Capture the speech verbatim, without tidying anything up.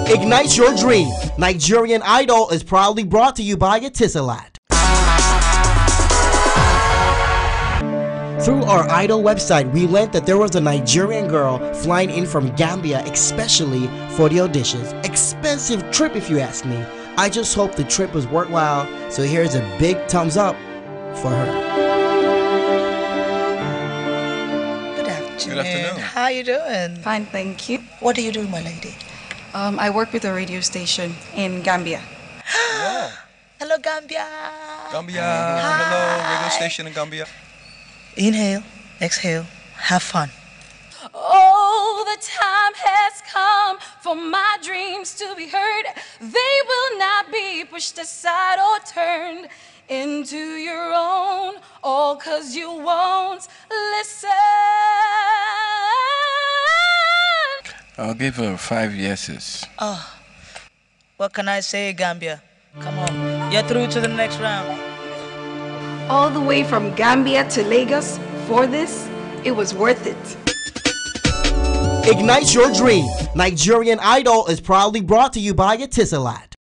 Ignite your dream. Nigerian Idol is proudly brought to you by Etisalat. Through our Idol website, we learned that there was a Nigerian girl flying in from Gambia especially for the auditions. Expensive trip if you ask me. I just hope the trip was worthwhile, so here's a big thumbs up for her. Good afternoon. Good afternoon. How are you doing? Fine, thank you. What do you do, my lady? Um, I work with a radio station in Gambia. Yeah. Hello, Gambia. Gambia. Hi. Hello, radio station in Gambia. Inhale, exhale, have fun. Oh, the time has come for my dreams to be heard. They will not be pushed aside or turned into your own, all 'cause you won't listen. I'll give her five yeses. Oh, what can I say, Gambia? Come on, you're through to the next round. All the way from Gambia to Lagos for this, it was worth it. Ignite your dream. Nigerian Idol is proudly brought to you by Etisalat.